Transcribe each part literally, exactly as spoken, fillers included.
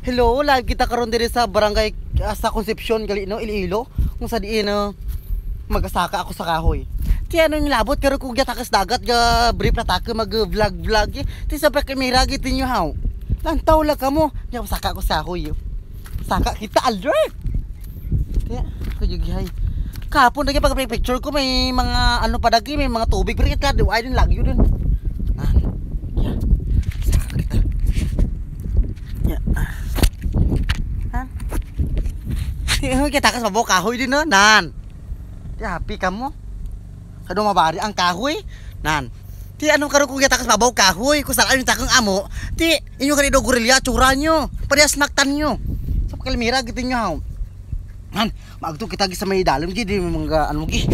Hello, lagi kita karon diri sa barangay ah, sa Concepcion gali no Iloilo kung sa diin no magasaka ako sa kahoy. Ti ano yung labot karo ko takas dagat ga brief na taka mag vlog vlog eh. Ti sa kamera git niyo haw. Lantaw la kamo. Nya saka ako sa kahoy. Saka kita alert. Kaya kuyugihay. Kapon lagi pag picture ko may mga ano padagi may mga tubig pero kita ay din lagi yun. Ah. Ya. Saka kita. Ya. Han. Ti kita kas mabaw kahoy din no. Nan. Ti happy kamo. Kado mabari ang kahoy. Nan. Ti anong karo kung kita kas mabaw kahoy kung saan yung takang amo. Ti inyo kanido gorilya tsura nyo. Parehas naktan nyo. Sa kalimira gitu nyo. Han, maagto kita gi sa may dalam gi di mga ano gi.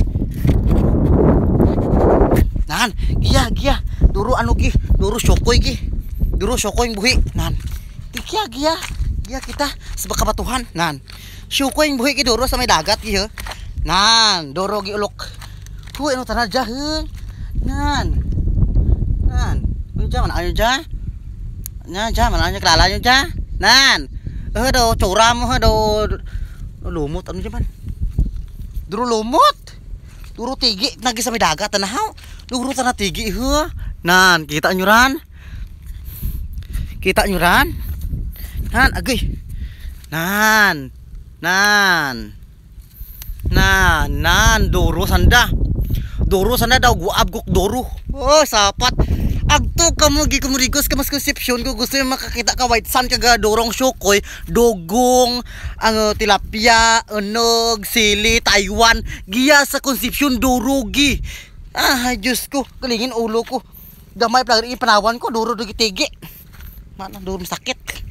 Nan, giya giya. Duro ano gi, duro syokoy gi. Duro syokoy buhi. Nan. Tikya giya. Giya kita sa bakabatuhan. Nan. Syokoy buhi gi duro sa may dagat gi he. Nan, duro gi ulok. Hu ano tanah jah he. Nan. Nan. Ano jah man ayo jah? Nya jah man ayo kelala nyo jah. Nan. Eh do tsura mo he do lumot ano dyan man? Duro lumot. Duro tigi nagi sa may dagat tanahaw. Duro tanah tigi he. Nan, kita nyo ran. Kita nyo ran. Nan, agay. Nan. Nan. Nan, nan duro sanda. Duro sanda daw guab guk duro. Oh, sapat. Agto ka mo gi kumurigos ka mas Concepcion ko gusto yung makakita ka white sand kaga dorong syokoy, dogong, ang uh, tilapia, unog, sili, Taiwan, giya sa Concepcion durugi. Ah, Diyos ko, kalingin ulo ko. Damay plagin panawan ko, duro dugi tigi. Mana duro sakit.